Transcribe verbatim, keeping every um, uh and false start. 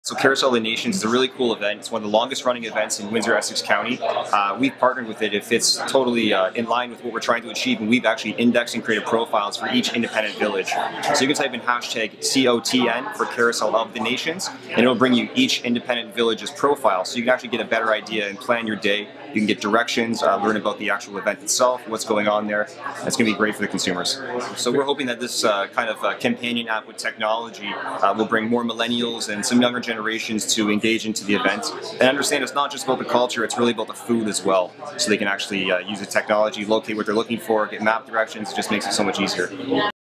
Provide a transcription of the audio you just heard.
So Carousel of the Nations is a really cool event. It's one of the longest running events in Windsor, Essex County. Uh, we've partnered with it. It fits totally uh, in line with what we're trying to achieve, and we've actually indexed and created profiles for each independent village. So you can type in hashtag C O T N for Carousel of the Nations, and it'll bring you each independent village's profile, so you can actually get a better idea and plan your day. You can get directions, uh, learn about the actual event itself, what's going on there. That's going to be great for the consumers. So we're hoping that this uh, kind of uh, companion app with technology uh, will bring more millennials and some younger generations to engage into the event and understand it's not just about the culture, it's really about the food as well. So they can actually uh, use the technology, locate what they're looking for, get map directions. It just makes it so much easier.